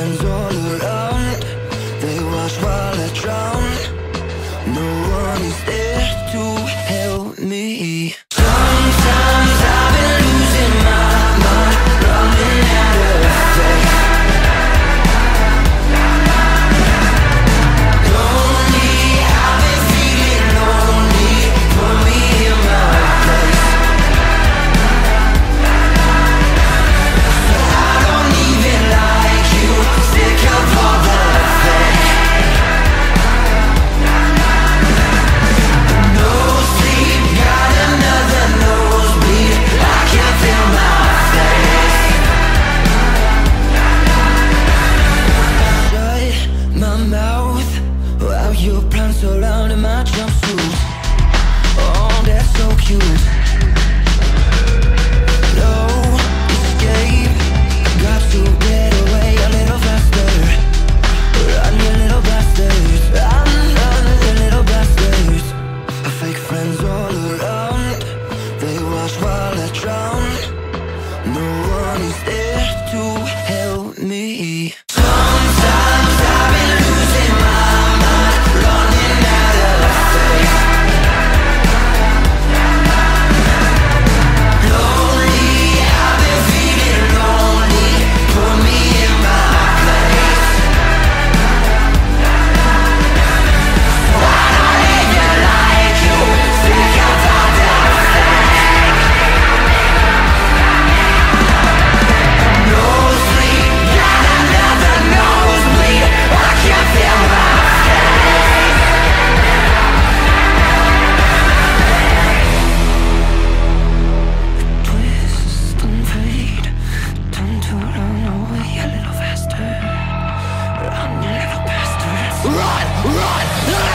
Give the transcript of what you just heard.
friends all around. They watch while I drown. No one is there to help me. Sometimes I've been losing my mind, running out of faith. Lonely, I've been feeling lonely. Put me in my place. So I don't even like you. Sick of all the fake. No sleep, got another nosebleed. I can't feel my face. Shut my mouth while your plants surrounding my jumpsuit. Oh, that's so cute. No escape, got to get away a little faster. Run, you little bastards. Run, you little bastards. Fake friends all around. They watch while I drown. No one is there to help me. Sometimes I've been losing my mind, running out of faith. Lonely, I've been feeling lonely. Put me in my place. So I don't even like you. Sick of all the fake. No sleep, got another nosebleed. I can't feel my face. Twist and fade, time to run away a little faster. Run, you little bastards. Run, run, run.